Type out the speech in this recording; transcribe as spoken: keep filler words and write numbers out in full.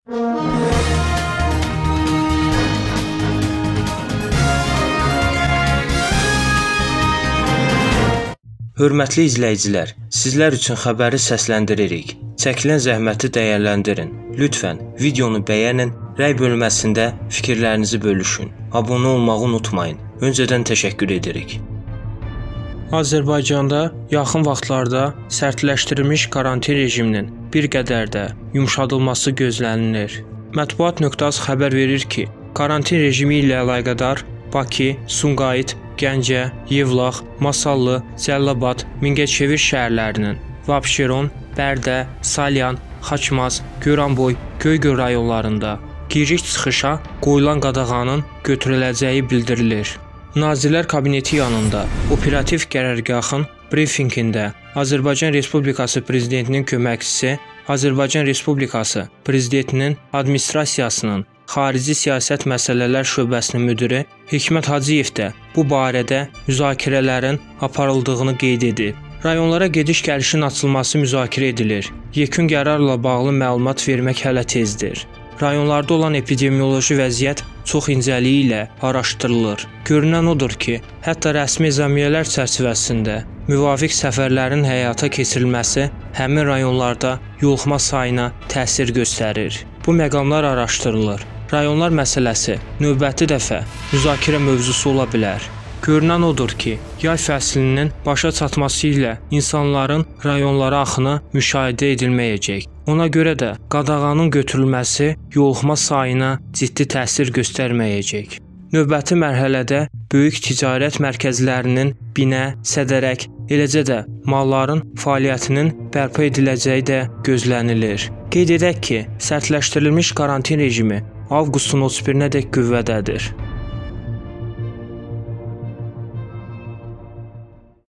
Hörmətli izləyicilər, sizlər üçün xəbəri səsləndiririk. Çəkilən zəhməti dəyərləndirin. Lütfən videonu bəyənin, rəy bölməsində fikirlərinizi bölüşün. Abunə olmağı unutmayın. Öncədən təşəkkür edirik. Azərbaycanda yaxın vaxtlarda sərtləşdirilmiş karantin rejiminin bir qədər də yumşadılması gözlənilir. Mətbuat nöqtə az xəbər verir ki, karantin rejimi ilə əlaqədar Bakı, Sumqayıt, Gəncə, Yevlax, Masallı, Cəlilabad, Mingəçevir şəhərlərinin və Abşeron, Bərdə, Salyan, Xaçmaz, Goranboy, Göygöl rayonlarında giriş-çıxışa qoyulan qadağanın götürüləcəyi bildirilir. Nazirlər Kabineti yanında operativ qərargahın brifinqində Azərbaycan Respublikası Prezidentinin köməkçisi, Azərbaycan Respublikası Prezidentinin Administrasiyasının Xarici Siyasət Məsələlər Şöbəsinin müdiri Hikmət Hacıyev də bu barədə müzakirələrin aparıldığını qeyd edib. Rayonlara gediş-gəlişin açılması müzakirə edilir. Yekun qərarla bağlı məlumat vermək hələ tezdir. Rayonlarda olan epidemioloji vəziyyət çox incəliyi ilə araşdırılır. Görünən odur ki, hətta rəsmi ezamiyyələr çərçivəsində müvafiq səfərlərin həyata keçirilməsi həmin rayonlarda yoluxma sayına təsir göstərir. Bu məqamlar araşdırılır. Rayonlar məsələsi növbəti dəfə müzakirə mövzusu ola bilər. Görünən odur ki, yay fəslinin başa çatması ilə insanların rayonlara axını müşahidə edilməyəcək. Ona görə də qadağanın götürülməsi yoluxma sayına ciddi təsir göstərməyəcək. Növbəti mərhələdə böyük ticarət mərkəzlərinin binə, sədərək, eləcə də malların fəaliyyətinin bərpa ediləcəyi də gözlənilir. Qeyd edək ki, sərtləşdirilmiş karantin rejimi avqustun otuz birinədək qüvvədədir.